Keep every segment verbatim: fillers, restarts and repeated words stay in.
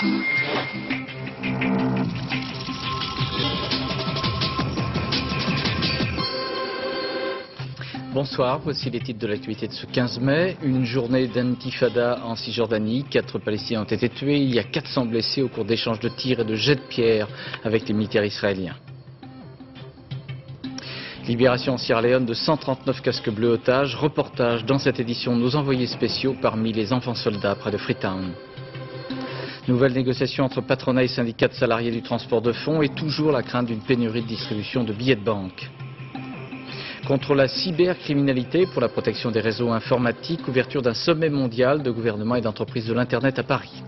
Bonsoir, voici les titres de l'actualité de ce quinze mai. Une journée d'intifada en Cisjordanie. Quatre Palestiniens ont été tués. Il y a quatre cents blessés au cours d'échanges de tirs et de jets de pierre avec les militaires israéliens. Libération en Sierra Leone de cent trente-neuf casques bleus otages. Reportage dans cette édition de nos envoyés spéciaux parmi les enfants soldats près de Freetown. Nouvelle négociation entre patronat et syndicats de salariés du transport de fonds et toujours la crainte d'une pénurie de distribution de billets de banque. Contre la cybercriminalité pour la protection des réseaux informatiques, ouverture d'un sommet mondial de gouvernements et d'entreprises de l'Internet à Paris.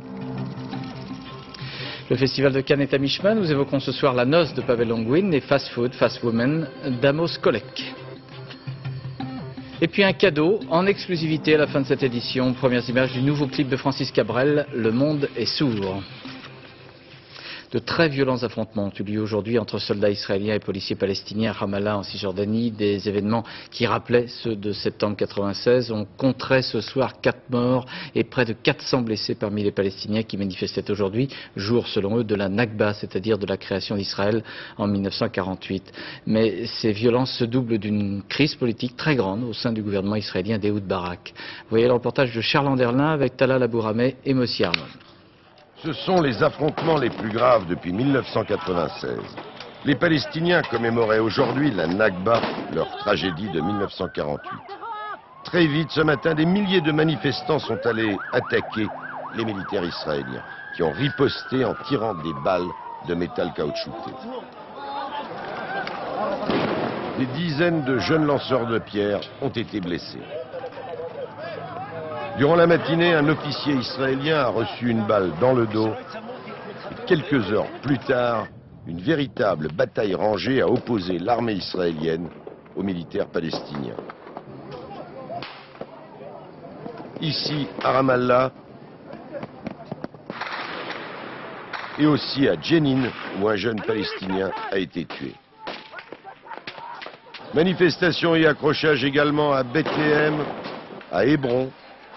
Le Festival de Cannes est à mi-chemin. Nous évoquons ce soir la noce de Pavel Ongouin et Fast Food, Fast Women d'Amos Kolek. Et puis un cadeau en exclusivité à la fin de cette édition. Premières images du nouveau clip de Francis Cabrel, Le monde est sourd. De très violents affrontements ont eu lieu aujourd'hui entre soldats israéliens et policiers palestiniens à Ramallah en Cisjordanie. Des événements qui rappelaient ceux de septembre quatre-vingt-seize. On compterait ce soir quatre morts et près de quatre cents blessés parmi les Palestiniens qui manifestaient aujourd'hui, jour selon eux de la Nakba, c'est-à-dire de la création d'Israël en mille neuf cent quarante-huit. Mais ces violences se doublent d'une crise politique très grande au sein du gouvernement israélien d'Ehud Barak. Voyez le reportage de Charles Anderlin avec Talal Abourameh et Mossi Armon. Ce sont les affrontements les plus graves depuis mille neuf cent quatre-vingt-seize. Les Palestiniens commémoraient aujourd'hui la Nakba, leur tragédie de mille neuf cent quarante-huit. Très vite, ce matin, des milliers de manifestants sont allés attaquer les militaires israéliens, qui ont riposté en tirant des balles de métal caoutchouté. Des dizaines de jeunes lanceurs de pierres ont été blessés. Durant la matinée, un officier israélien a reçu une balle dans le dos. Et quelques heures plus tard, une véritable bataille rangée a opposé l'armée israélienne aux militaires palestiniens. Ici, à Ramallah, et aussi à Jenin, où un jeune Palestinien a été tué. Manifestations et accrochages également à Bethléem, à Hébron,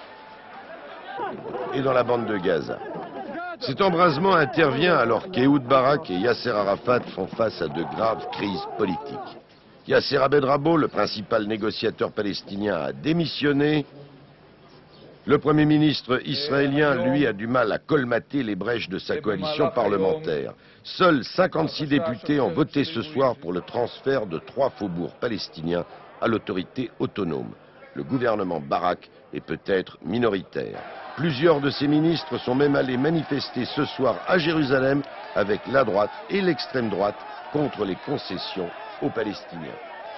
et dans la bande de Gaza. Cet embrasement intervient alors qu'Ehud Barak et Yasser Arafat font face à de graves crises politiques. Yasser Abed-Rabo, le principal négociateur palestinien, a démissionné. Le Premier ministre israélien, lui, a du mal à colmater les brèches de sa coalition parlementaire. Seuls cinquante-six députés ont voté ce soir pour le transfert de trois faubourgs palestiniens à l'autorité autonome. Le gouvernement Barak est peut-être minoritaire. Plusieurs de ses ministres sont même allés manifester ce soir à Jérusalem avec la droite et l'extrême droite contre les concessions aux Palestiniens.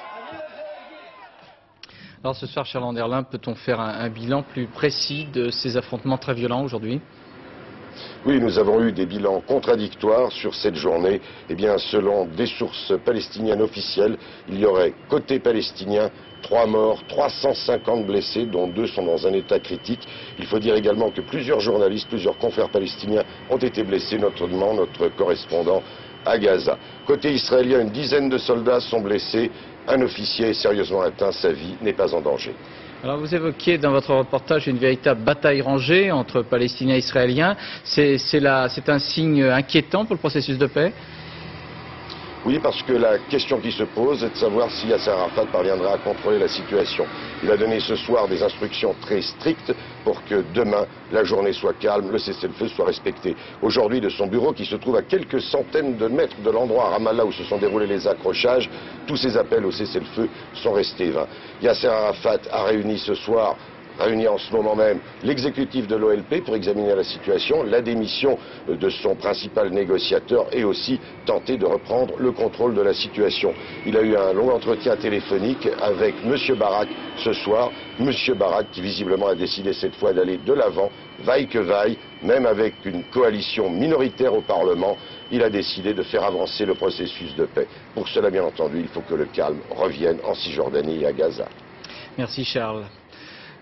Alors ce soir, Charles Anderlin, peut-on faire un, un bilan plus précis de ces affrontements très violents aujourd'hui ? Oui, nous avons eu des bilans contradictoires sur cette journée. Eh bien, selon des sources palestiniennes officielles, il y aurait côté palestinien trois morts, trois cent cinquante blessés, dont deux sont dans un état critique. Il faut dire également que plusieurs journalistes, plusieurs confrères palestiniens ont été blessés, notamment notre correspondant à Gaza. Côté israélien, une dizaine de soldats sont blessés. Un officier est sérieusement atteint, sa vie n'est pas en danger. Alors vous évoquiez dans votre reportage une véritable bataille rangée entre Palestiniens et Israéliens. C'est c'est un signe inquiétant pour le processus de paix ? Oui, parce que la question qui se pose est de savoir si Yasser Arafat parviendra à contrôler la situation. Il a donné ce soir des instructions très strictes pour que demain, la journée soit calme, le cessez-le-feu soit respecté. Aujourd'hui, de son bureau, qui se trouve à quelques centaines de mètres de l'endroit à Ramallah où se sont déroulés les accrochages, tous ces appels au cessez-le-feu sont restés vains. Yasser Arafat a réuni ce soir réuni en ce moment même l'exécutif de l'O L P pour examiner la situation, la démission de son principal négociateur et aussi tenter de reprendre le contrôle de la situation. Il a eu un long entretien téléphonique avec M. Barak ce soir. M. Barak qui visiblement a décidé cette fois d'aller de l'avant, vaille que vaille, même avec une coalition minoritaire au Parlement, il a décidé de faire avancer le processus de paix. Pour cela, bien entendu, il faut que le calme revienne en Cisjordanie et à Gaza. Merci Charles.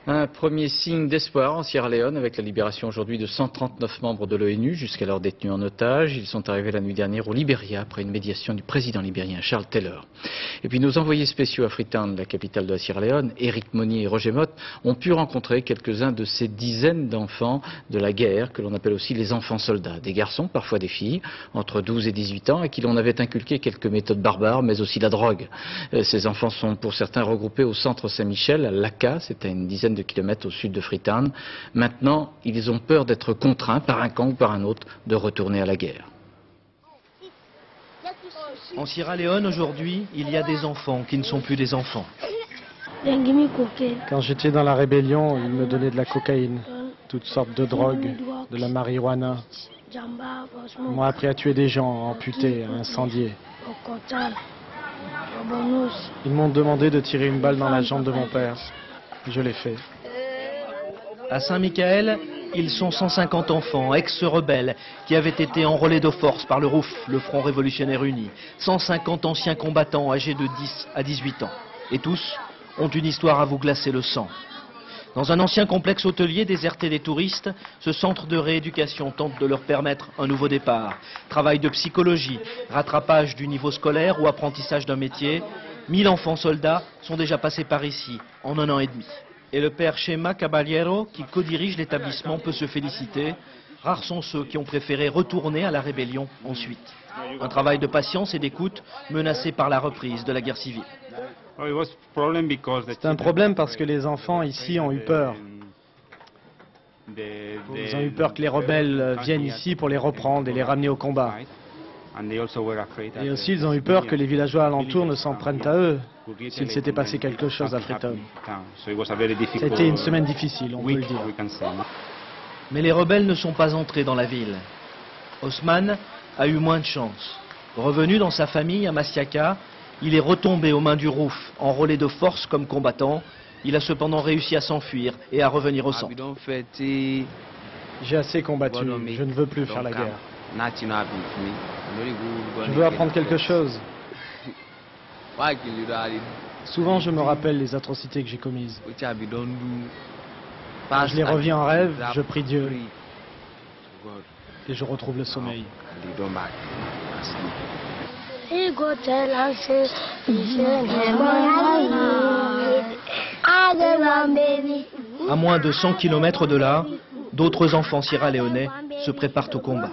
Un premier signe d'espoir en Sierra Leone avec la libération aujourd'hui de cent trente-neuf membres de l'ONU, jusqu'alors détenus en otage. Ils sont arrivés la nuit dernière au Libéria après une médiation du président libérien Charles Taylor. Et puis nos envoyés spéciaux à Freetown, la capitale de la Sierra Leone, Éric Monnier et Roger Motte, ont pu rencontrer quelques-uns de ces dizaines d'enfants de la guerre, que l'on appelle aussi les enfants soldats. Des garçons, parfois des filles, entre douze et dix-huit ans, à qui l'on avait inculqué quelques méthodes barbares, mais aussi la drogue. Ces enfants sont pour certains regroupés au centre Saint-Michel, à Laka, c'est à une dizaine de kilomètres au sud de Freetown. Maintenant, ils ont peur d'être contraints par un camp ou par un autre de retourner à la guerre. En Sierra Leone, aujourd'hui, il y a des enfants qui ne sont plus des enfants. Quand j'étais dans la rébellion, ils me donnaient de la cocaïne, toutes sortes de drogues, de la marijuana. Ils m'ont appris à tuer des gens, à amputer, à incendier. Ils m'ont demandé de tirer une balle dans la jambe de mon père. Je l'ai fait. À Saint-Michael, ils sont cent cinquante enfants, ex-rebelles, qui avaient été enrôlés de force par le R O U F, le Front Révolutionnaire Uni. cent cinquante anciens combattants âgés de dix à dix-huit ans. Et tous ont une histoire à vous glacer le sang. Dans un ancien complexe hôtelier déserté des touristes, ce centre de rééducation tente de leur permettre un nouveau départ. Travail de psychologie, rattrapage du niveau scolaire ou apprentissage d'un métier. Mille enfants soldats sont déjà passés par ici en un an et demi. Et le père Chema Caballero, qui co-dirige l'établissement, peut se féliciter. Rares sont ceux qui ont préféré retourner à la rébellion ensuite. Un travail de patience et d'écoute menacé par la reprise de la guerre civile. C'est un problème parce que les enfants ici ont eu peur. Ils ont eu peur que les rebelles viennent ici pour les reprendre et les ramener au combat. Et aussi ils ont eu peur que les villageois alentours ne s'en prennent à eux s'il s'était passé quelque chose à Freetown. C'était une semaine difficile, on peut le dire. Mais les rebelles ne sont pas entrés dans la ville. Osman a eu moins de chance. Revenu dans sa famille à Masiaka, il est retombé aux mains du R O U F, enrôlé de force comme combattant. Il a cependant réussi à s'enfuir et à revenir au centre. J'ai assez combattu, je ne veux plus faire la guerre. Je veux apprendre quelque chose. Souvent je me rappelle les atrocités que j'ai commises. Je les reviens en rêve, je prie Dieu. Et je retrouve le sommeil. À moins de cent kilomètres de là, d'autres enfants sierra-léonais se préparent au combat.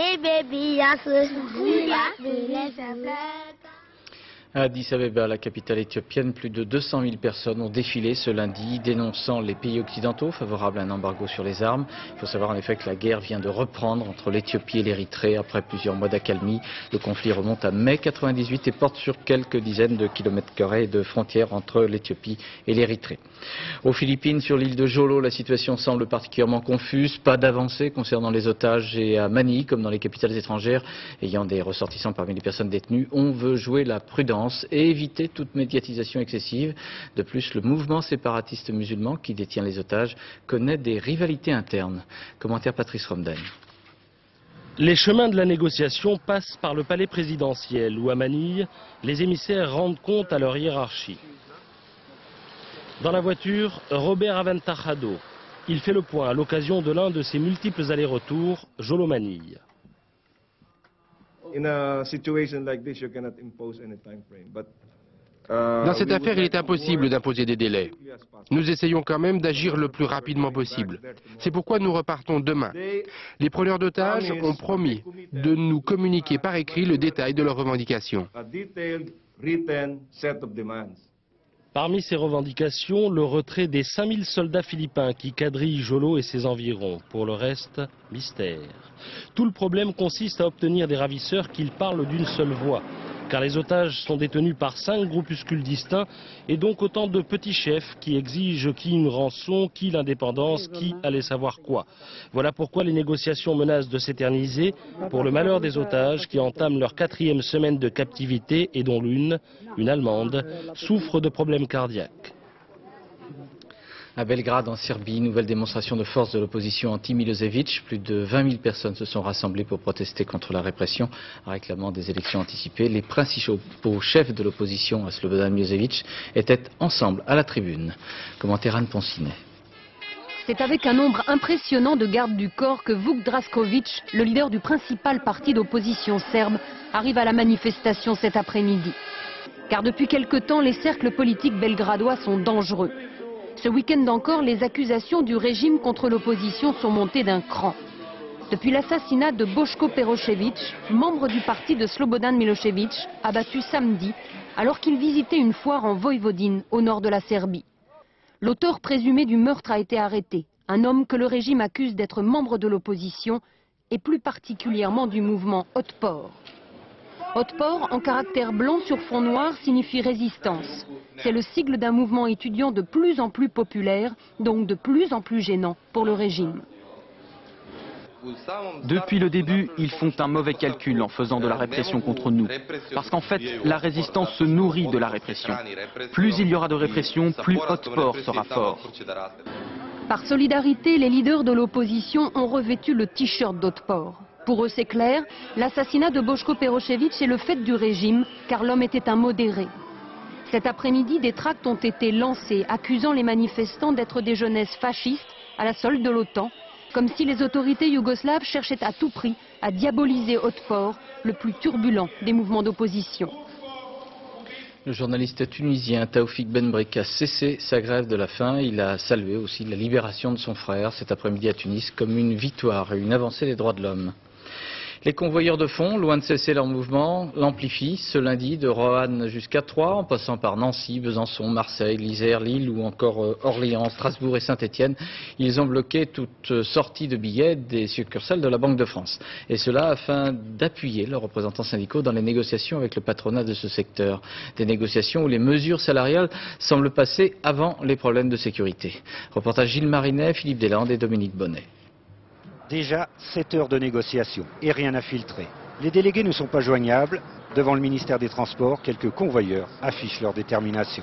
À Addis Abeba, la capitale éthiopienne, plus de deux cent mille personnes ont défilé ce lundi, dénonçant les pays occidentaux favorables à un embargo sur les armes. Il faut savoir en effet que la guerre vient de reprendre entre l'Éthiopie et l'Érythrée après plusieurs mois d'accalmie. Le conflit remonte à mai quatre-vingt-dix-huit et porte sur quelques dizaines de kilomètres carrés de frontières entre l'Éthiopie et l'Érythrée. Aux Philippines, sur l'île de Jolo, la situation semble particulièrement confuse. Pas d'avancée concernant les otages, et à Manille, comme dans les capitales étrangères ayant des ressortissants parmi les personnes détenues, on veut jouer la prudence et éviter toute médiatisation excessive. De plus, le mouvement séparatiste musulman qui détient les otages connaît des rivalités internes. Commentaire Patrice Romden. Les chemins de la négociation passent par le palais présidentiel où à Manille, les émissaires rendent compte à leur hiérarchie. Dans la voiture, Robert Aventajado. Il fait le point à l'occasion de l'un de ses multiples allers-retours, Jolo-Manille. Dans cette affaire, il est impossible d'imposer des délais. Nous essayons quand même d'agir le plus rapidement possible. C'est pourquoi nous repartons demain. Les preneurs d'otages ont promis de nous communiquer par écrit le détail de leurs revendications. Parmi ces revendications, le retrait des cinq mille soldats philippins qui quadrillent Jolo et ses environs. Pour le reste, mystère. Tout le problème consiste à obtenir des ravisseurs qu'ils parlent d'une seule voix. Car les otages sont détenus par cinq groupuscules distincts et donc autant de petits chefs qui exigent qui une rançon, qui l'indépendance, qui allait savoir quoi. Voilà pourquoi les négociations menacent de s'éterniser pour le malheur des otages qui entament leur quatrième semaine de captivité et dont l'une, une Allemande, souffre de problèmes cardiaques. À Belgrade, en Serbie, nouvelle démonstration de force de l'opposition anti-Milosevic. Plus de vingt mille personnes se sont rassemblées pour protester contre la répression, réclamant des élections anticipées. Les principaux chefs de l'opposition à Slobodan Milosevic étaient ensemble à la tribune. Commentaire Anne Poncinet. C'est avec un nombre impressionnant de gardes du corps que Vuk Drašković, le leader du principal parti d'opposition serbe, arrive à la manifestation cet après-midi. Car depuis quelque temps, les cercles politiques belgradois sont dangereux. Ce week-end encore, les accusations du régime contre l'opposition sont montées d'un cran. Depuis l'assassinat de Boško Perošević, membre du parti de Slobodan Milošević, abattu samedi, alors qu'il visitait une foire en Voïvodine, au nord de la Serbie. L'auteur présumé du meurtre a été arrêté, un homme que le régime accuse d'être membre de l'opposition et plus particulièrement du mouvement Otpor. Otpor, en caractère blanc sur fond noir, signifie résistance. C'est le sigle d'un mouvement étudiant de plus en plus populaire, donc de plus en plus gênant pour le régime. Depuis le début, ils font un mauvais calcul en faisant de la répression contre nous. Parce qu'en fait, la résistance se nourrit de la répression. Plus il y aura de répression, plus Otpor sera fort. Par solidarité, les leaders de l'opposition ont revêtu le t-shirt d'Otpor. Pour eux, c'est clair, l'assassinat de Boško Perošević est le fait du régime, car l'homme était un modéré. Cet après-midi, des tracts ont été lancés, accusant les manifestants d'être des jeunesses fascistes à la solde de l'OTAN, comme si les autorités yougoslaves cherchaient à tout prix à diaboliser Otpor, le plus turbulent des mouvements d'opposition. Le journaliste tunisien Taoufik Benbrek a cessé sa grève de la faim. Il a salué aussi la libération de son frère cet après-midi à Tunis comme une victoire et une avancée des droits de l'homme. Les convoyeurs de fonds, loin de cesser leur mouvement, l'amplifient ce lundi de Roanne jusqu'à Troyes, en passant par Nancy, Besançon, Marseille, l'Isère, Lille ou encore Orléans, Strasbourg et Saint-Étienne. Ils ont bloqué toute sortie de billets des succursales de la Banque de France. Et cela afin d'appuyer leurs représentants syndicaux dans les négociations avec le patronat de ce secteur. Des négociations où les mesures salariales semblent passer avant les problèmes de sécurité. Reportage Gilles Marinet, Philippe Deslandes et Dominique Bonnet. Déjà sept heures de négociation et rien à filtrer. Les délégués ne sont pas joignables. Devant le ministère des Transports, quelques convoyeurs affichent leur détermination.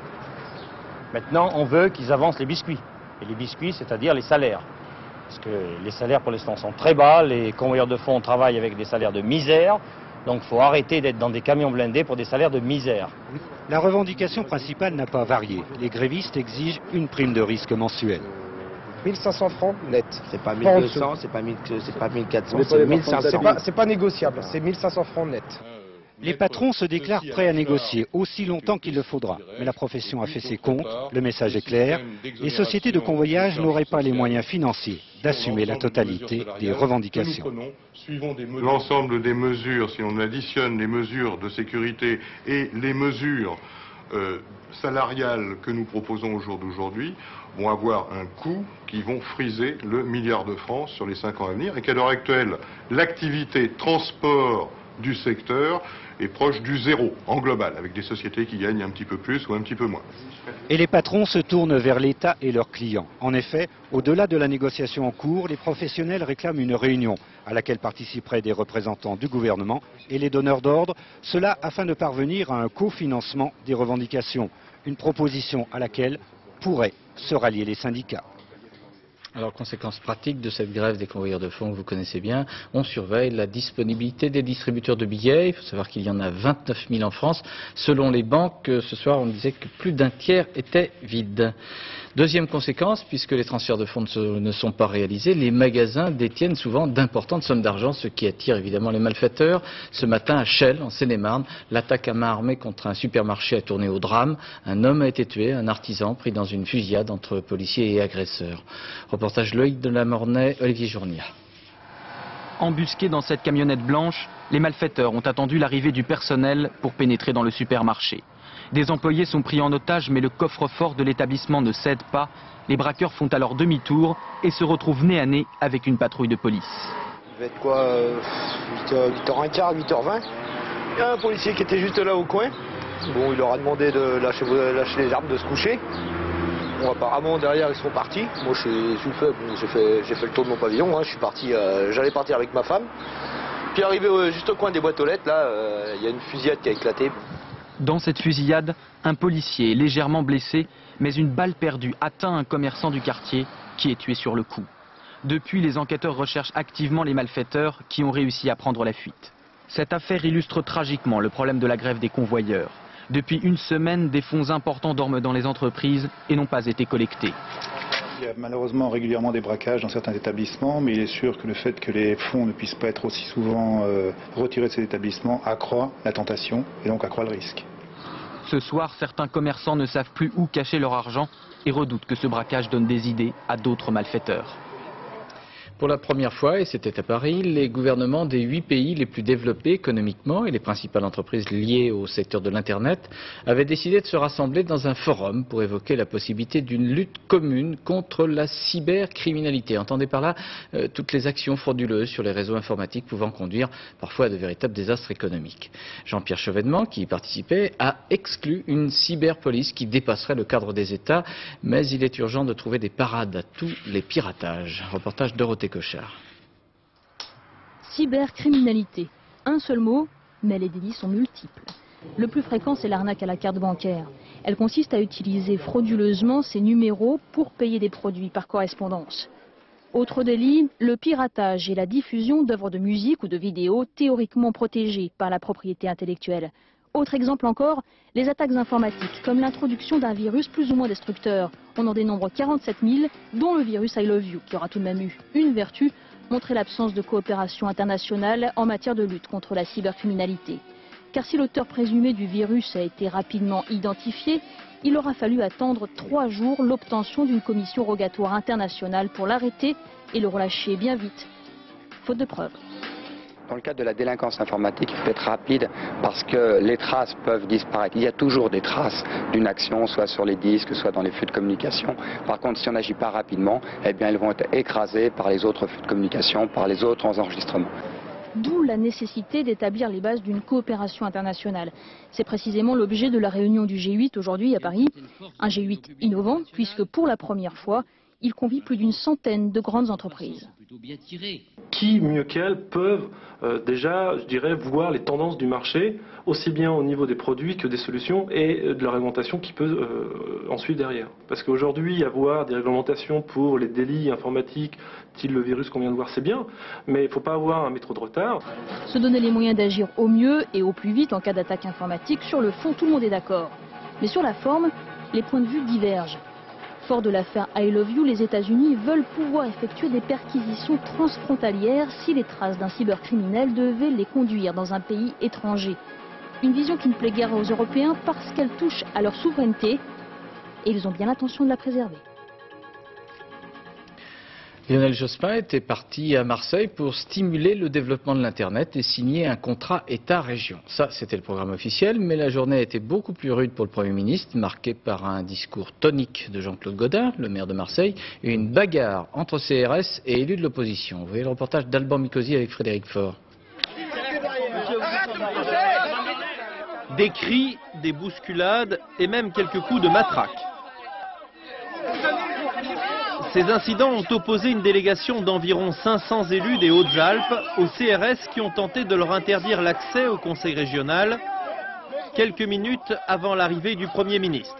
Maintenant, on veut qu'ils avancent les biscuits. Et les biscuits, c'est-à-dire les salaires. Parce que les salaires, pour l'instant, sont très bas. Les convoyeurs de fonds travaillent avec des salaires de misère. Donc il faut arrêter d'être dans des camions blindés pour des salaires de misère. La revendication principale n'a pas varié. Les grévistes exigent une prime de risque mensuelle. mille cinq cents francs net. C'est pas mille deux cents, c'est pas, pas mille quatre cents, c'est mille cinq cents. C'est pas, pas négociable, c'est mille cinq cents francs net. Les patrons se déclarent prêts à négocier aussi longtemps qu'il le faudra. Mais la profession a fait ses comptes, le message est clair. Les sociétés de convoyage n'auraient pas les moyens financiers d'assumer la totalité des revendications. L'ensemble des mesures, si on additionne les mesures de sécurité et les mesures euh, salariales que nous proposons au jour d'aujourd'hui, vont avoir un coût qui vont friser le milliard de francs sur les cinq ans à venir et qu'à l'heure actuelle, l'activité transport du secteur est proche du zéro en global, avec des sociétés qui gagnent un petit peu plus ou un petit peu moins. Et les patrons se tournent vers l'État et leurs clients. En effet, au-delà de la négociation en cours, les professionnels réclament une réunion à laquelle participeraient des représentants du gouvernement et les donneurs d'ordre, cela afin de parvenir à un cofinancement des revendications, une proposition à laquelle pourraient se rallier les syndicats. Alors, conséquence pratique de cette grève des convoyeurs de fonds que vous connaissez bien, on surveille la disponibilité des distributeurs de billets. Il faut savoir qu'il y en a vingt-neuf mille en France. Selon les banques, ce soir, on disait que plus d'un tiers était vide. Deuxième conséquence, puisque les transferts de fonds ne sont pas réalisés, les magasins détiennent souvent d'importantes sommes d'argent, ce qui attire évidemment les malfaiteurs. Ce matin, à Chelles, en Seine-et-Marne, l'attaque à main armée contre un supermarché a tourné au drame. Un homme a été tué, un artisan pris dans une fusillade entre policiers et agresseurs. Reportage Loïc de la Mornay, Olivier Journia. Embusqués dans cette camionnette blanche, les malfaiteurs ont attendu l'arrivée du personnel pour pénétrer dans le supermarché. Des employés sont pris en otage, mais le coffre-fort de l'établissement ne cède pas. Les braqueurs font alors demi-tour et se retrouvent nez à nez avec une patrouille de police. Il va être quoi, euh, huit heures quinze, huit heures vingt. Il y a un policier qui était juste là au coin. Bon, il leur a demandé de lâcher, lâcher les armes, de se coucher. Bon, apparemment, derrière, ils sont partis. Moi, j'ai fait, bon, fait, fait le tour de mon pavillon. Hein. Je suis parti, euh, j'allais partir avec ma femme. Puis arrivé euh, juste au coin des boîtes aux lettres, là, il euh, y a une fusillade qui a éclaté. Dans cette fusillade, un policier est légèrement blessé, mais une balle perdue atteint un commerçant du quartier qui est tué sur le coup. Depuis, les enquêteurs recherchent activement les malfaiteurs qui ont réussi à prendre la fuite. Cette affaire illustre tragiquement le problème de la grève des convoyeurs. Depuis une semaine, des fonds importants dorment dans les entreprises et n'ont pas été collectés. Il y a malheureusement régulièrement des braquages dans certains établissements, mais il est sûr que le fait que les fonds ne puissent pas être aussi souvent euh, retirés de ces établissements accroît la tentation et donc accroît le risque. Ce soir, certains commerçants ne savent plus où cacher leur argent et redoutent que ce braquage donne des idées à d'autres malfaiteurs. Pour la première fois, et c'était à Paris, les gouvernements des huit pays les plus développés économiquement et les principales entreprises liées au secteur de l'Internet avaient décidé de se rassembler dans un forum pour évoquer la possibilité d'une lutte commune contre la cybercriminalité. Entendez par là euh, toutes les actions frauduleuses sur les réseaux informatiques pouvant conduire parfois à de véritables désastres économiques. Jean-Pierre Chevènement, qui y participait, a exclu une cyberpolice qui dépasserait le cadre des États, mais il est urgent de trouver des parades à tous les piratages. Reportage Dorothée Cochard. Cybercriminalité. Un seul mot, mais les délits sont multiples. Le plus fréquent, c'est l'arnaque à la carte bancaire. Elle consiste à utiliser frauduleusement ces numéros pour payer des produits par correspondance. Autre délit, le piratage et la diffusion d'œuvres de musique ou de vidéos théoriquement protégées par la propriété intellectuelle. Autre exemple encore, les attaques informatiques, comme l'introduction d'un virus plus ou moins destructeur. On en dénombre quarante-sept mille, dont le virus I Love You, qui aura tout de même eu une vertu, montrer l'absence de coopération internationale en matière de lutte contre la cybercriminalité. Car si l'auteur présumé du virus a été rapidement identifié, il aura fallu attendre trois jours l'obtention d'une commission rogatoire internationale pour l'arrêter et le relâcher bien vite, faute de preuves. Dans le cadre de la délinquance informatique, il faut être rapide parce que les traces peuvent disparaître. Il y a toujours des traces d'une action, soit sur les disques, soit dans les flux de communication. Par contre, si on n'agit pas rapidement, eh bien, elles vont être écrasées par les autres flux de communication, par les autres enregistrements. D'où la nécessité d'établir les bases d'une coopération internationale. C'est précisément l'objet de la réunion du G huit aujourd'hui à Paris. Un G huit innovant, puisque pour la première fois, il convie plus d'une centaine de grandes entreprises. Qui, mieux qu'elles, peuvent euh, déjà, je dirais, voir les tendances du marché, aussi bien au niveau des produits que des solutions et euh, de la réglementation qui peut euh, en suivre derrière. Parce qu'aujourd'hui, avoir des réglementations pour les délits informatiques, style le virus qu'on vient de voir, c'est bien, mais il ne faut pas avoir un métro de retard. Se donner les moyens d'agir au mieux et au plus vite en cas d'attaque informatique, sur le fond, tout le monde est d'accord. Mais sur la forme, les points de vue divergent. Fort de l'affaire I Love You, les États-Unis veulent pouvoir effectuer des perquisitions transfrontalières si les traces d'un cybercriminel devaient les conduire dans un pays étranger. Une vision qui ne plaît guère aux Européens parce qu'elle touche à leur souveraineté et ils ont bien l'intention de la préserver. Lionel Jospin était parti à Marseille pour stimuler le développement de l'Internet et signer un contrat État-région. Ça, c'était le programme officiel, mais la journée a été beaucoup plus rude pour le Premier ministre, marquée par un discours tonique de Jean-Claude Gaudin, le maire de Marseille, et une bagarre entre C R S et élus de l'opposition. Vous voyez le reportage d'Alban Mikosi avec Frédéric Faure. Des cris, des bousculades et même quelques coups de matraque. Ces incidents ont opposé une délégation d'environ cinq cents élus des Hautes-Alpes au C R S qui ont tenté de leur interdire l'accès au conseil régional quelques minutes avant l'arrivée du Premier ministre.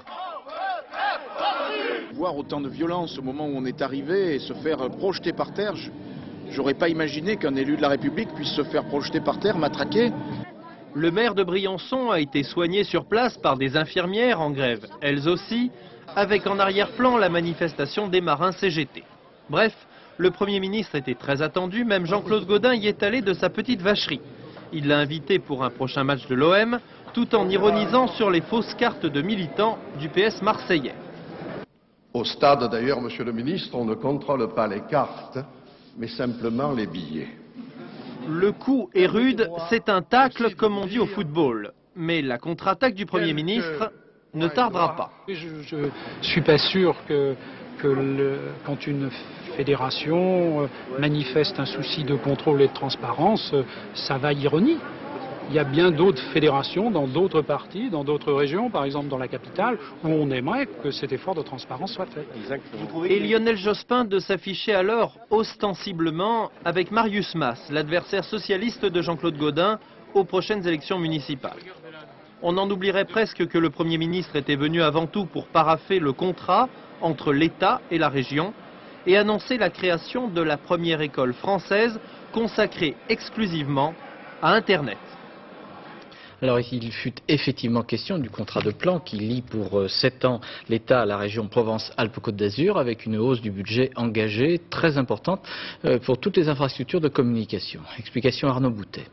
Voir autant de violence au moment où on est arrivé et se faire projeter par terre, j'aurais pas imaginé qu'un élu de la République puisse se faire projeter par terre, matraquer. Le maire de Briançon a été soigné sur place par des infirmières en grève, elles aussi, avec en arrière-plan la manifestation des marins C G T. Bref, le Premier ministre était très attendu, même Jean-Claude Gaudin y est allé de sa petite vacherie. Il l'a invité pour un prochain match de l'O M, tout en ironisant sur les fausses cartes de militants du P S marseillais. Au stade d'ailleurs, monsieur le ministre, on ne contrôle pas les cartes, mais simplement les billets. Le coup est rude, c'est un tacle comme on dit au football. Mais la contre-attaque du Premier ministre ne tardera pas. Je ne suis pas sûr que, que le, quand une fédération manifeste un souci de contrôle et de transparence, ça va ironie. Il y a bien d'autres fédérations dans d'autres partis, dans d'autres régions, par exemple dans la capitale, où on aimerait que cet effort de transparence soit fait. Exactement. Et Lionel Jospin de s'afficher alors ostensiblement avec Marius Mas, l'adversaire socialiste de Jean-Claude Gaudin, aux prochaines élections municipales. On en oublierait presque que le Premier ministre était venu avant tout pour parapher le contrat entre l'État et la région et annoncer la création de la première école française consacrée exclusivement à Internet. Alors il fut effectivement question du contrat de plan qui lie pour sept ans l'État à la région Provence-Alpes-Côte d'Azur avec une hausse du budget engagée très importante pour toutes les infrastructures de communication. Explication Arnaud Boutet.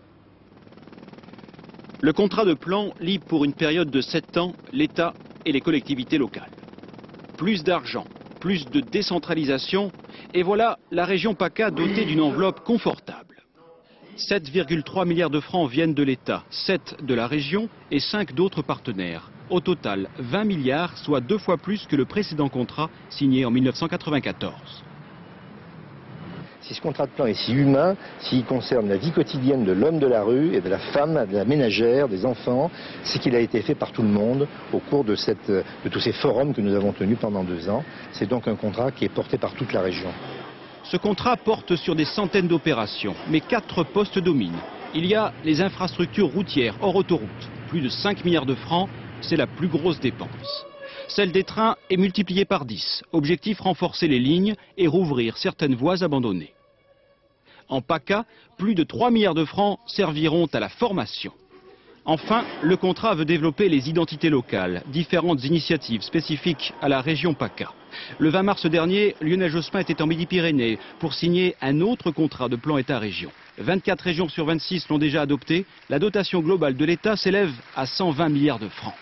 Le contrat de plan lie pour une période de sept ans l'État et les collectivités locales. Plus d'argent, plus de décentralisation, et voilà la région PACA dotée d'une enveloppe confortable. sept virgule trois milliards de francs viennent de l'État, sept de la région et cinq d'autres partenaires. Au total, vingt milliards, soit deux fois plus que le précédent contrat signé en mille neuf cent quatre-vingt-quatorze. Si ce contrat de plan est si humain, s'il concerne la vie quotidienne de l'homme de la rue et de la femme, de la ménagère, des enfants, c'est qu'il a été fait par tout le monde au cours de, cette, de tous ces forums que nous avons tenus pendant deux ans. C'est donc un contrat qui est porté par toute la région. Ce contrat porte sur des centaines d'opérations, mais quatre postes dominent. Il y a les infrastructures routières hors autoroute. Plus de cinq milliards de francs, c'est la plus grosse dépense. Celle des trains est multipliée par dix. Objectif, renforcer les lignes et rouvrir certaines voies abandonnées. En PACA, plus de trois milliards de francs serviront à la formation. Enfin, le contrat veut développer les identités locales, différentes initiatives spécifiques à la région PACA. Le vingt mars dernier, Lionel Jospin était en Midi-Pyrénées pour signer un autre contrat de plan État-région. vingt-quatre régions sur vingt-six l'ont déjà adopté. La dotation globale de l'État s'élève à cent vingt milliards de francs.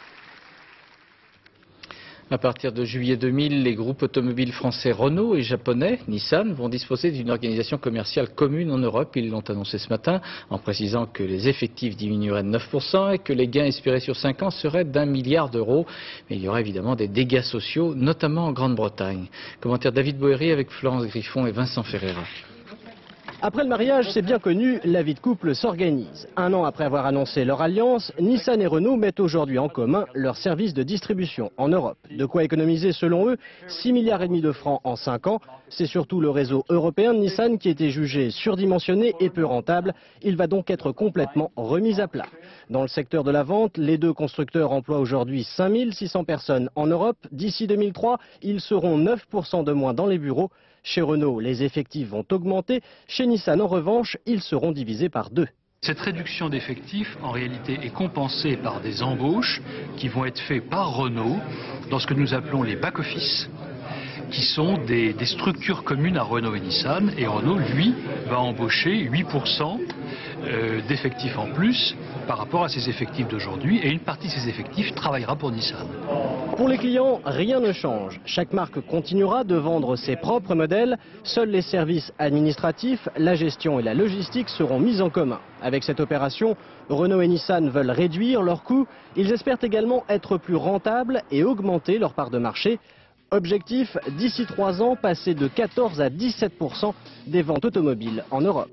À partir de juillet deux mille, les groupes automobiles français Renault et japonais Nissan vont disposer d'une organisation commerciale commune en Europe. Ils l'ont annoncé ce matin en précisant que les effectifs diminueraient de neuf pour cent et que les gains espérés sur cinq ans seraient d'un milliard d'euros. Mais il y aura évidemment des dégâts sociaux, notamment en Grande-Bretagne. Commentaire David Boéry avec Florence Griffon et Vincent Ferreira. Après le mariage, c'est bien connu, la vie de couple s'organise. Un an après avoir annoncé leur alliance, Nissan et Renault mettent aujourd'hui en commun leur service de distribution en Europe. De quoi économiser, selon eux, six milliards et demi de francs en cinq ans. C'est surtout le réseau européen de Nissan qui était jugé surdimensionné et peu rentable. Il va donc être complètement remis à plat. Dans le secteur de la vente, les deux constructeurs emploient aujourd'hui cinq mille six cents personnes en Europe. D'ici deux mille trois, ils seront neuf pour cent de moins dans les bureaux. Chez Renault, les effectifs vont augmenter. Chez Nissan, en revanche, ils seront divisés par deux. Cette réduction d'effectifs, en réalité, est compensée par des embauches qui vont être faites par Renault dans ce que nous appelons les back-office, qui sont des, des structures communes à Renault et Nissan. Et Renault, lui, va embaucher huit pour cent euh, d'effectifs en plus par rapport à ses effectifs d'aujourd'hui. Et une partie de ses effectifs travaillera pour Nissan. Pour les clients, rien ne change. Chaque marque continuera de vendre ses propres modèles. Seuls les services administratifs, la gestion et la logistique seront mis en commun. Avec cette opération, Renault et Nissan veulent réduire leurs coûts. Ils espèrent également être plus rentables et augmenter leur part de marché. Objectif, d'ici trois ans, passer de quatorze à dix-sept pour cent des ventes automobiles en Europe.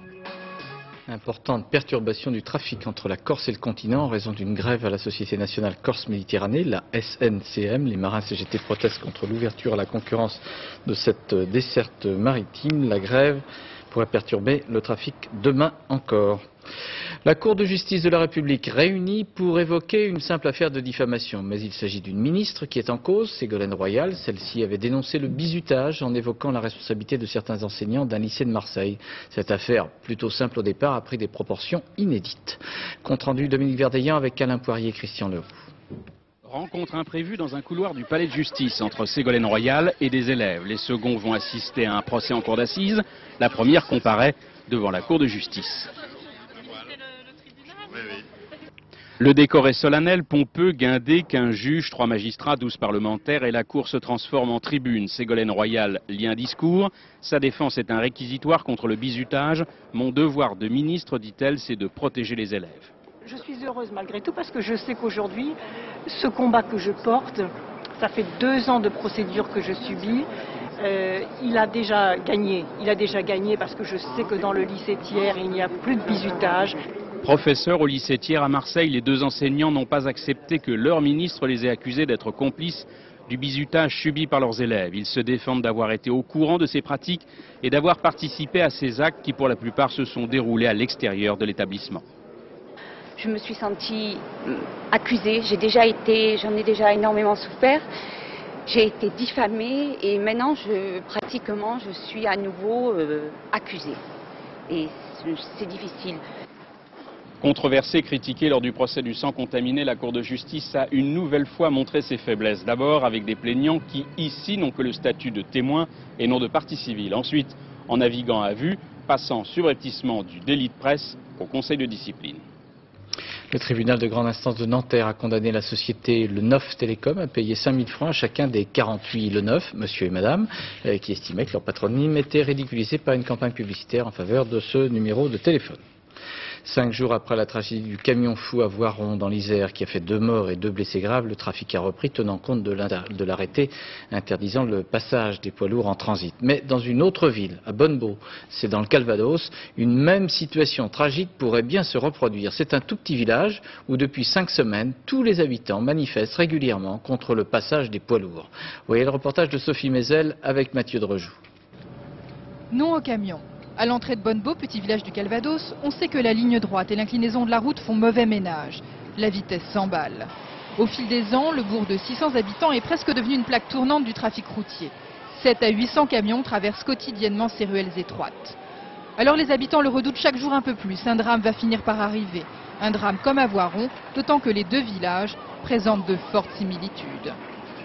Importante perturbation du trafic entre la Corse et le continent en raison d'une grève à la Société nationale Corse-Méditerranée, la S N C M. Les marins C G T protestent contre l'ouverture à la concurrence de cette desserte maritime. La grève pourrait perturber le trafic demain encore. La Cour de justice de la République réunie pour évoquer une simple affaire de diffamation. Mais il s'agit d'une ministre qui est en cause, Ségolène Royal. Celle-ci avait dénoncé le bizutage en évoquant la responsabilité de certains enseignants d'un lycée de Marseille. Cette affaire, plutôt simple au départ, a pris des proportions inédites. Compte rendu Dominique Verdeillan avec Alain Poirier et Christian Leroux. Rencontre imprévue dans un couloir du palais de justice entre Ségolène Royal et des élèves. Les seconds vont assister à un procès en cour d'assises. La première comparaît devant la cour de justice. Le décor est solennel, pompeux, guindé, qu'un juge, trois magistrats, douze parlementaires et la cour se transforme en tribune. Ségolène Royal lit un discours. Sa défense est un réquisitoire contre le bizutage. Mon devoir de ministre, dit-elle, c'est de protéger les élèves. Je suis heureuse malgré tout parce que je sais qu'aujourd'hui, ce combat que je porte, ça fait deux ans de procédure que je subis. Euh, il a déjà gagné. Il a déjà gagné parce que je sais que dans le lycée Thiers, il n'y a plus de bizutage. Professeurs au lycée Thiers à Marseille, les deux enseignants n'ont pas accepté que leur ministre les ait accusés d'être complices du bizutage subi par leurs élèves. Ils se défendent d'avoir été au courant de ces pratiques et d'avoir participé à ces actes qui pour la plupart se sont déroulés à l'extérieur de l'établissement. Je me suis sentie accusée, j'ai déjà été, j'en ai déjà énormément souffert. J'ai été diffamée et maintenant, je, pratiquement, je suis à nouveau euh, accusée. Et c'est difficile. Controversée, critiquée lors du procès du sang contaminé, la Cour de justice a une nouvelle fois montré ses faiblesses. D'abord avec des plaignants qui, ici, n'ont que le statut de témoin et non de partie civile. Ensuite, en naviguant à vue, passant subrepticement du délit de presse au Conseil de discipline. Le tribunal de grande instance de Nanterre a condamné la société Le Neuf Télécom à payer cinq mille francs à chacun des quarante-huit Le Neuf, monsieur et madame, qui estimaient que leur patronyme était ridiculisé par une campagne publicitaire en faveur de ce numéro de téléphone. Cinq jours après la tragédie du camion fou à Voiron dans l'Isère qui a fait deux morts et deux blessés graves, le trafic a repris tenant compte de l'arrêté interdisant le passage des poids lourds en transit. Mais dans une autre ville, à Bonnebeau, c'est dans le Calvados, une même situation tragique pourrait bien se reproduire. C'est un tout petit village où depuis cinq semaines, tous les habitants manifestent régulièrement contre le passage des poids lourds. Voyez le reportage de Sophie Mézel avec Mathieu Drejoux. Non au camion. À l'entrée de Bonnebeau, petit village du Calvados, on sait que la ligne droite et l'inclinaison de la route font mauvais ménage. La vitesse s'emballe. Au fil des ans, le bourg de six cents habitants est presque devenu une plaque tournante du trafic routier. sept à huit cents camions traversent quotidiennement ces ruelles étroites. Alors les habitants le redoutent chaque jour un peu plus. Un drame va finir par arriver. Un drame comme à Voiron, d'autant que les deux villages présentent de fortes similitudes.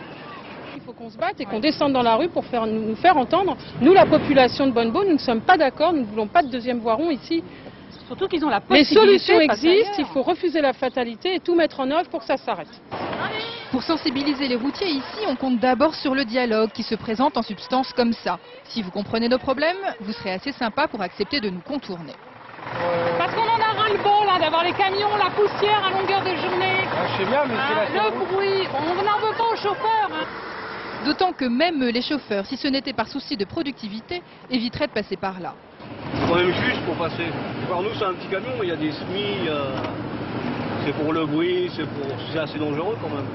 Il faut qu'on se batte et qu'on descende dans la rue pour faire, nous faire entendre. Nous, la population de Bonnebeau, nous ne sommes pas d'accord, nous ne voulons pas de deuxième Voiron ici. Surtout qu'ils ont la possibilité. Les solutions de passer existent, il ailleurs. faut refuser la fatalité et tout mettre en œuvre pour que ça s'arrête. Pour sensibiliser les routiers ici, on compte d'abord sur le dialogue qui se présente en substance comme ça. Si vous comprenez nos problèmes, vous serez assez sympa pour accepter de nous contourner. Parce qu'on en a ras-le-bol là, d'avoir les camions, la poussière à longueur de journée. Ah, je sais bien, mais c'est la Le bruit, on n'en veut pas aux chauffeurs. Hein. D'autant que même les chauffeurs, si ce n'était par souci de productivité, éviteraient de passer par là. On est juste pour passer. Par nous, c'est un petit camion, il y a des semis, euh, c'est pour le bruit, c'est pour, c'est assez dangereux quand même.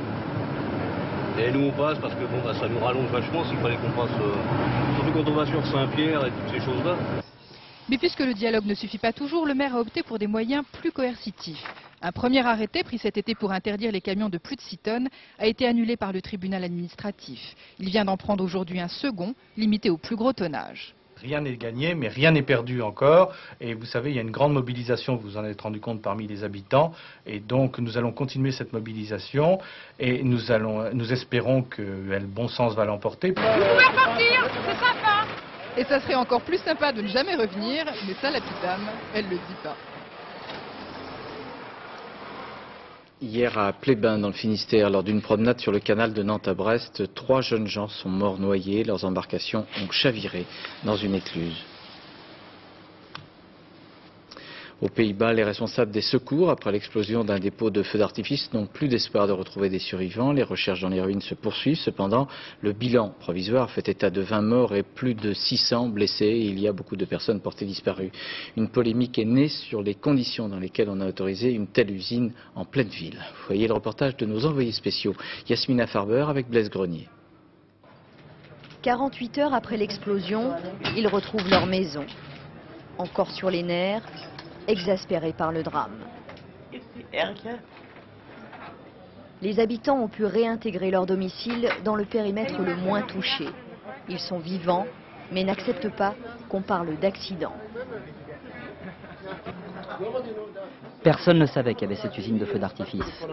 Et nous, on passe parce que bon, bah, ça nous rallonge vachement s'il fallait qu'on passe, euh, surtout quand on va sur Saint-Pierre et toutes ces choses-là. Mais puisque le dialogue ne suffit pas toujours, le maire a opté pour des moyens plus coercitifs. Un premier arrêté pris cet été pour interdire les camions de plus de six tonnes a été annulé par le tribunal administratif. Il vient d'en prendre aujourd'hui un second, limité au plus gros tonnage. Rien n'est gagné, mais rien n'est perdu encore. Et vous savez, il y a une grande mobilisation, vous en êtes rendu compte, parmi les habitants. Et donc, nous allons continuer cette mobilisation et nous, allons, nous espérons que le bon sens va l'emporter. Vous pouvez repartir, c'est sympa. Et ça serait encore plus sympa de ne jamais revenir, mais ça, la petite dame, elle le dit pas. Hier à Plébin, dans le Finistère, lors d'une promenade sur le canal de Nantes à Brest, trois jeunes gens sont morts noyés. Leurs embarcations ont chaviré dans une écluse. Aux Pays-Bas, les responsables des secours, après l'explosion d'un dépôt de feux d'artifice, n'ont plus d'espoir de retrouver des survivants. Les recherches dans les ruines se poursuivent. Cependant, le bilan provisoire fait état de vingt morts et plus de six cents blessés. Il y a beaucoup de personnes portées disparues. Une polémique est née sur les conditions dans lesquelles on a autorisé une telle usine en pleine ville. Vous voyez le reportage de nos envoyés spéciaux, Yasmina Farber avec Blaise Grenier. quarante-huit heures après l'explosion, ils retrouvent leur maison. Encore sur les nerfs, exaspérés par le drame. Les habitants ont pu réintégrer leur domicile dans le périmètre le moins touché. Ils sont vivants, mais n'acceptent pas qu'on parle d'accident. Personne ne savait qu'il y avait cette usine de feux d'artifice.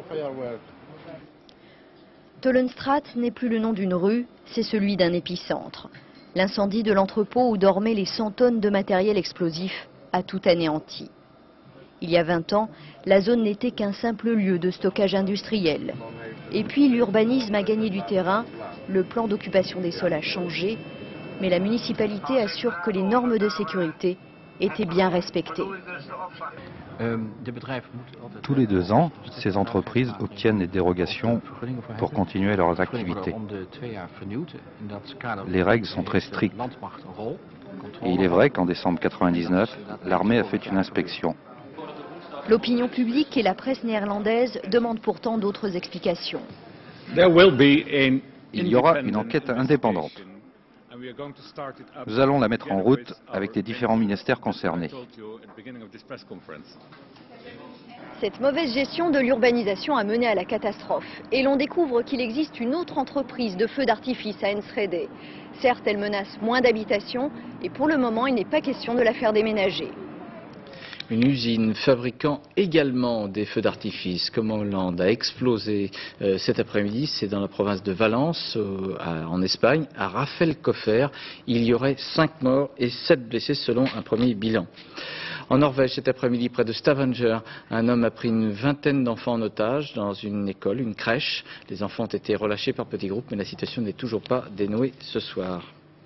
Tollenstraat n'est plus le nom d'une rue, c'est celui d'un épicentre. L'incendie de l'entrepôt où dormaient les cent tonnes de matériel explosif a tout anéanti. Il y a vingt ans, la zone n'était qu'un simple lieu de stockage industriel. Et puis l'urbanisme a gagné du terrain, le plan d'occupation des sols a changé, mais la municipalité assure que les normes de sécurité étaient bien respectées. Tous les deux ans, ces entreprises obtiennent des dérogations pour continuer leurs activités. Les règles sont très strictes. Et il est vrai qu'en décembre mille neuf cent quatre-vingt-dix-neuf, l'armée a fait une inspection. L'opinion publique et la presse néerlandaise demandent pourtant d'autres explications. Il y aura une enquête indépendante. Nous allons la mettre en route avec les différents ministères concernés. Cette mauvaise gestion de l'urbanisation a mené à la catastrophe. Et l'on découvre qu'il existe une autre entreprise de feux d'artifice à Enschede. Certes, elle menace moins d'habitations et pour le moment, il n'est pas question de la faire déménager. Une usine fabriquant également des feux d'artifice, comme en Hollande, a explosé euh, cet après-midi. C'est dans la province de Valence, euh, à, en Espagne, à Rafelcofer. Il y aurait cinq morts et sept blessés selon un premier bilan. En Norvège, cet après-midi, près de Stavanger, un homme a pris une vingtaine d'enfants en otage dans une école, une crèche. Les enfants ont été relâchés par petits groupes, mais la situation n'est toujours pas dénouée ce soir.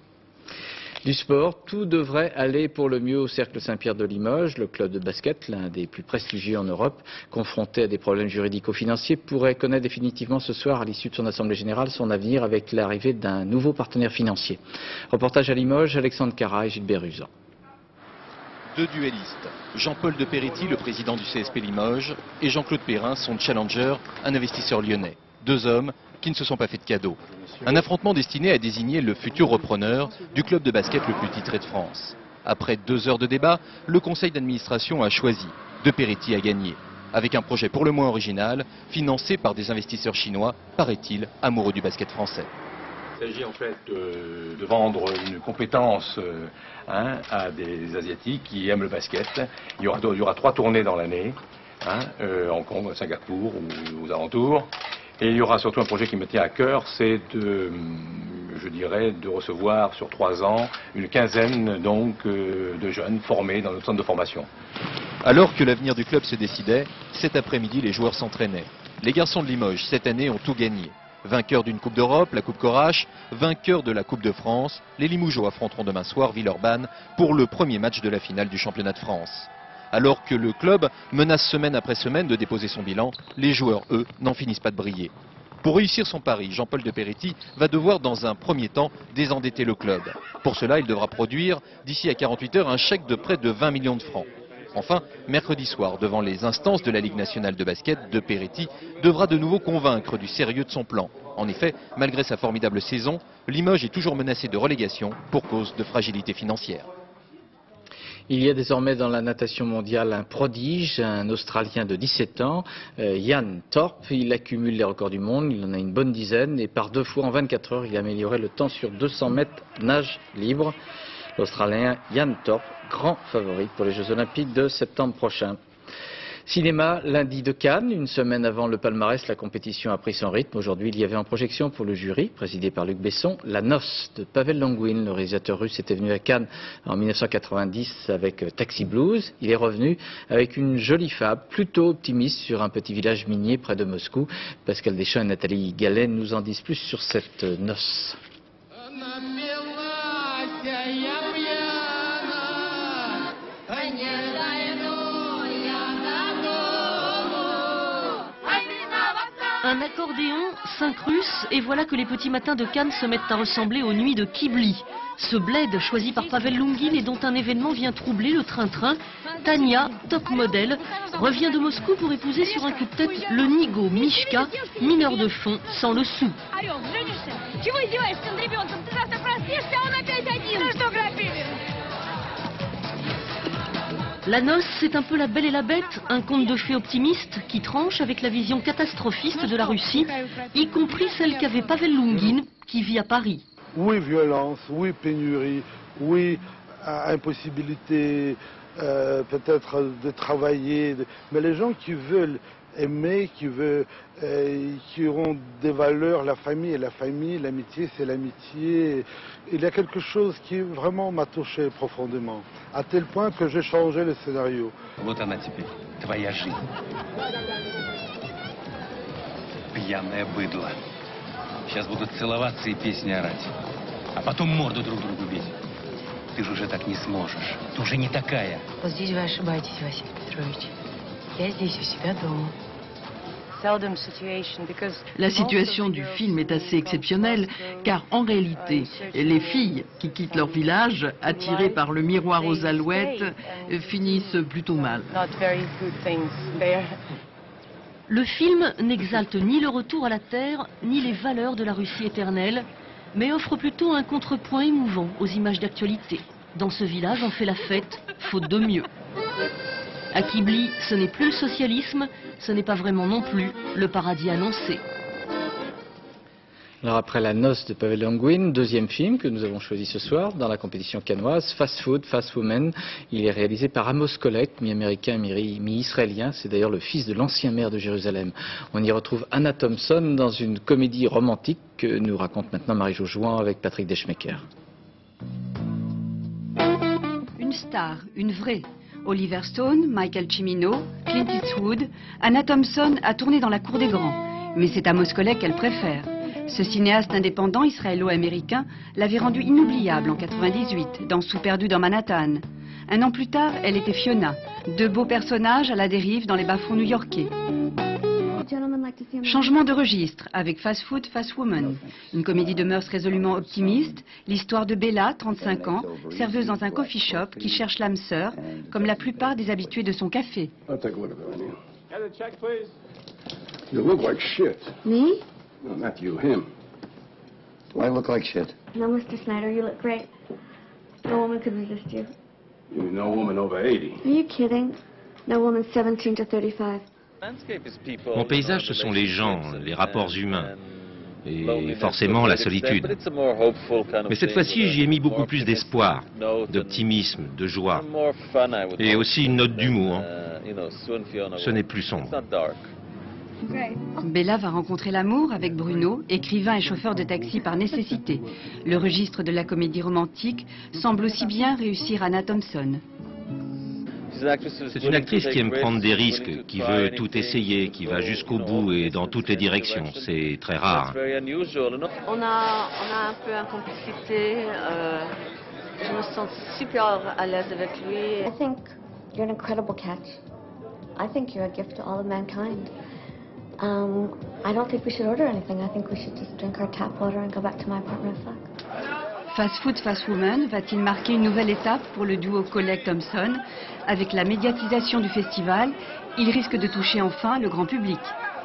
Du sport, tout devrait aller pour le mieux au Cercle Saint-Pierre de Limoges. Le club de basket, l'un des plus prestigieux en Europe, confronté à des problèmes juridico-financiers, pourrait connaître définitivement ce soir, à l'issue de son assemblée générale, son avenir avec l'arrivée d'un nouveau partenaire financier. Reportage à Limoges, Alexandre Cara et Gilbert Ruzan. Deux duellistes, Jean-Paul de Peretti, le président du C S P Limoges, et Jean-Claude Perrin, son challenger, un investisseur lyonnais. Deux hommes qui ne se sont pas fait de cadeaux. Un affrontement destiné à désigner le futur repreneur du club de basket le plus titré de France. Après deux heures de débat, le conseil d'administration a choisi. De Peretti a gagné, avec un projet pour le moins original, financé par des investisseurs chinois, paraît-il, amoureux du basket français. Il s'agit en fait de, de vendre une compétence euh, hein, à des Asiatiques qui aiment le basket. Il y aura, il y aura trois tournées dans l'année, hein, euh, Hong Kong, Singapour ou aux alentours. Et il y aura surtout un projet qui me tient à cœur, c'est de, je dirais, de recevoir sur trois ans une quinzaine donc euh, de jeunes formés dans notre centre de formation. Alors que l'avenir du club se décidait, cet après-midi les joueurs s'entraînaient. Les garçons de Limoges cette année ont tout gagné. Vainqueurs d'une Coupe d'Europe, la Coupe Corache, vainqueurs de la Coupe de France, les Limougeaux affronteront demain soir Villeurbanne pour le premier match de la finale du championnat de France. Alors que le club menace semaine après semaine de déposer son bilan, les joueurs, eux, n'en finissent pas de briller. Pour réussir son pari, Jean-Paul de Peretti va devoir dans un premier temps désendetter le club. Pour cela, il devra produire, d'ici à quarante-huit heures, un chèque de près de vingt millions de francs. Enfin, mercredi soir, devant les instances de la Ligue nationale de basket, de Peretti devra de nouveau convaincre du sérieux de son plan. En effet, malgré sa formidable saison, Limoges est toujours menacé de relégation pour cause de fragilité financière. Il y a désormais dans la natation mondiale un prodige, un Australien de dix-sept ans, euh, Ian Thorpe. Il accumule les records du monde, il en a une bonne dizaine et par deux fois en vingt-quatre heures, il a amélioré le temps sur deux cents mètres nage libre. L'Australien Ian Thorpe, grand favori pour les Jeux Olympiques de septembre prochain. Cinéma, lundi de Cannes, une semaine avant le palmarès, la compétition a pris son rythme. Aujourd'hui, il y avait en projection pour le jury, présidé par Luc Besson, La Noce de Pavel Longwin. Le réalisateur russe était venu à Cannes en mille neuf cent quatre-vingt-dix avec Taxi Blues. Il est revenu avec une jolie fable, plutôt optimiste, sur un petit village minier près de Moscou. Pascal Deschamps et Nathalie Gallet nous en disent plus sur cette noce. Un accordéon, cinq Russes, et voilà que les petits matins de Cannes se mettent à ressembler aux nuits de Kibli. Ce bled choisi par Pavel Longin et dont un événement vient troubler le train-train, Tania, top modèle, revient de Moscou pour épouser sur un coup de tête le nigo Mishka, mineur de fond, sans le sou. La Noce, c'est un peu La Belle et la Bête, un conte de fées optimiste qui tranche avec la vision catastrophiste de la Russie, y compris celle qu'avait Pavel Longin, qui vit à Paris. Oui, violence, oui, pénurie, oui, impossibilité euh, peut-être de travailler, mais les gens qui veulent aimer, qui, veulent, euh, qui auront des valeurs, la famille et la famille, l'amitié c'est l'amitié. Il y a quelque chose qui vraiment m'a touché profondément, à tel point que j'ai changé le scénario. Вот она теперь, твоя жизнь. Пьяное быдло. Сейчас будут целоваться и песни орать. А потом морду друг другу бить. Ты же уже так не сможешь. Ты уже не такая. Вот здесь вы ошибаетесь, Василий Петрович. Я здесь у себя дома. La situation du film est assez exceptionnelle car en réalité, les filles qui quittent leur village, attirées par le miroir aux alouettes, finissent plutôt mal. Le film n'exalte ni le retour à la terre, ni les valeurs de la Russie éternelle, mais offre plutôt un contrepoint émouvant aux images d'actualité. Dans ce village, on fait la fête, faute de mieux. À Kibli, ce n'est plus le socialisme, ce n'est pas vraiment non plus le paradis annoncé. Alors après La Noce de Pavel Longwin, deuxième film que nous avons choisi ce soir dans la compétition cannoise, Fast Food, Fast Women. Il est réalisé par Amos Kollek, mi-américain, mi-israélien. C'est d'ailleurs le fils de l'ancien maire de Jérusalem. On y retrouve Anna Thompson dans une comédie romantique que nous raconte maintenant Marie-Jo Jouan avec Patrick Deschmecker. Une star, une vraie. Oliver Stone, Michael Cimino, Clint Eastwood, Anna Thompson a tourné dans la cour des grands. Mais c'est Amos Kollek qu'elle préfère. Ce cinéaste indépendant israélo-américain l'avait rendue inoubliable en quatre-vingt-dix-huit dans Sous perdu dans Manhattan. Un an plus tard, elle était Fiona, deux beaux personnages à la dérive dans les bas-fonds new-yorkais. Changement de registre avec Fast Food, Fast Woman. Une comédie de mœurs résolument optimiste, l'histoire de Bella, trente-cinq ans, serveuse dans un coffee shop qui cherche l'âme sœur, comme la plupart des habitués de son café. You look like shit. Me? No, not you, him. I look like shit. No, Mister Snyder, you look great. No woman could resist you. You mean no woman over eighty? Are you kidding? No woman seventeen to thirty-five. Mon paysage, ce sont les gens, les rapports humains. Et forcément la solitude. Mais cette fois-ci, j'y ai mis beaucoup plus d'espoir, d'optimisme, de joie. Et aussi une note d'humour. Ce n'est plus sombre. Bella va rencontrer l'amour avec Bruno, écrivain et chauffeur de taxi par nécessité. Le registre de la comédie romantique semble aussi bien réussir Anna Thompson. C'est une actrice qui aime prendre des risques, qui veut tout essayer, qui va jusqu'au bout et dans toutes les directions. C'est très rare. On a, on a un peu une complicité. Euh, je me sens super à l'aise avec lui. I think you're an incredible catch. I think you're a gift to all of mankind. Um, I don't think we should order anything. I think we should just drink our tap water and go back to my apartment and fuck. Fast Food, Fast Woman va-t-il marquer une nouvelle étape pour le duo Kollek-Thompson? Avec la médiatisation du festival, il risque de toucher enfin le grand public.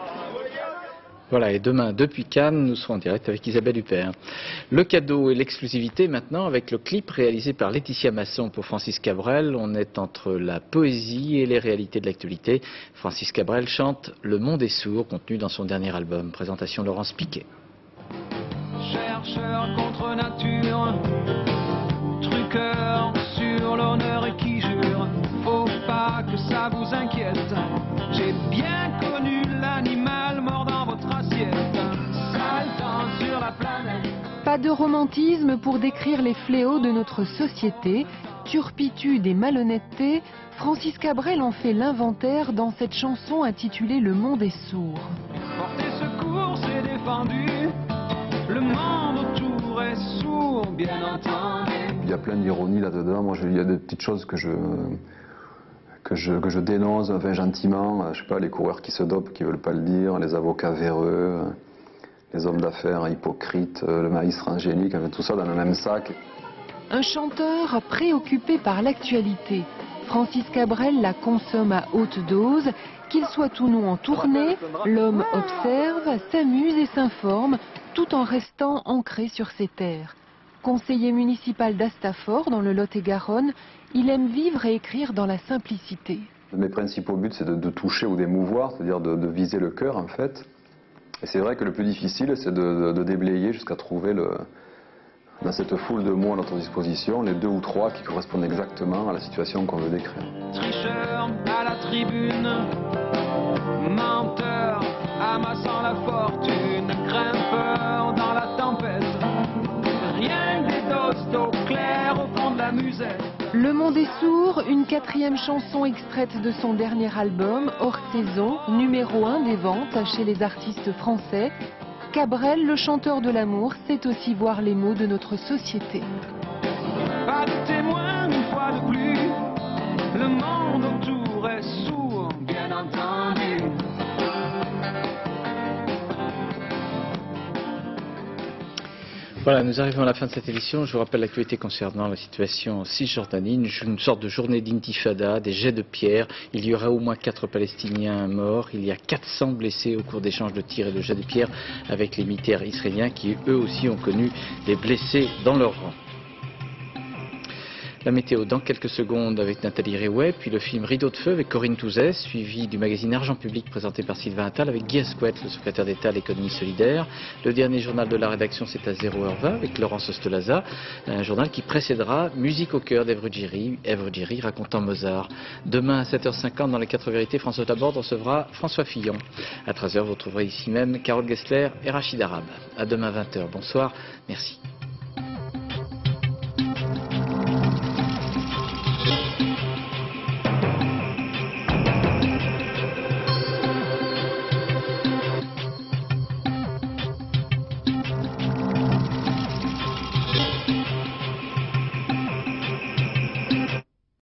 Voilà, et demain, depuis Cannes, nous serons en direct avec Isabelle Huppert. Le cadeau et l'exclusivité maintenant avec le clip réalisé par Laetitia Masson pour Francis Cabrel. On est entre la poésie et les réalités de l'actualité. Francis Cabrel chante Le monde est sourd, contenu dans son dernier album. Présentation Laurence Piquet. Chercheur contre nature, truqueur sur l'honneur et qui jure, faut pas que ça vous inquiète. J'ai bien connu l'animal mort dans votre assiette, saltant sur la planète. Pas de romantisme pour décrire les fléaux de notre société, turpitude et malhonnêteté. Francis Cabrel en fait l'inventaire dans cette chanson intitulée Le monde est sourd. Porter secours, c'est défendu. Le monde autour est sourd, bien entendu. Il y a plein d'ironie là-dedans. Moi, je, il y a des petites choses que je, que je, que je dénonce, enfin, gentiment. Je sais pas, les coureurs qui se dopent, qui veulent pas le dire, les avocats véreux, les hommes d'affaires hypocrites, le maïs transgénique, enfin, tout ça dans le même sac. Un chanteur préoccupé par l'actualité. Francis Cabrel la consomme à haute dose. Qu'il soit ou non en tournée, l'homme observe, s'amuse et s'informe, tout en restant ancré sur ses terres. Conseiller municipal d'Astafort, dans le Lot-et-Garonne, il aime vivre et écrire dans la simplicité. Mes principaux buts, c'est de, de toucher ou d'émouvoir, c'est-à-dire de, de viser le cœur, en fait. Et c'est vrai que le plus difficile, c'est de, de, de déblayer jusqu'à trouver, le, dans cette foule de mots à notre disposition, les deux ou trois qui correspondent exactement à la situation qu'on veut décrire. Tricheur à la tribune, menteur amassant la fortune, grimpeur dans la tempête, rien que des doses d'eau claire au fond de la musette. Le monde est sourd, une quatrième chanson extraite de son dernier album, hors saison, numéro un des ventes chez les artistes français. Cabrel, le chanteur de l'amour, sait aussi voir les maux de notre société. Pas de témoin une fois de plus, le monde autour est sourd, bien entendu. Voilà, nous arrivons à la fin de cette édition. Je vous rappelle l'actualité concernant la situation en Cisjordanie, une, une sorte de journée d'intifada, des jets de pierre. Il y aura au moins quatre Palestiniens morts. Il y a quatre cents blessés au cours d'échanges de tirs et de jets de pierre avec les militaires israéliens qui eux aussi ont connu des blessés dans leur rang. La météo dans quelques secondes avec Nathalie Réouet, puis le film Rideau de feu avec Corinne Touzet, suivi du magazine Argent Public présenté par Sylvain Attal avec Guy Asquette, le secrétaire d'État à l'économie solidaire. Le dernier journal de la rédaction, c'est à zéro heure vingt avec Laurence Ostelaza, un journal qui précédera Musique au cœur d'Ève Ruggieri, Ève Ruggieri racontant Mozart. Demain à sept heures cinquante dans les quatre vérités, François Laborde recevra François Fillon. À treize heures, vous retrouverez ici même Carole Gessler et Rachid Arabe. À demain vingt heures. Bonsoir, merci.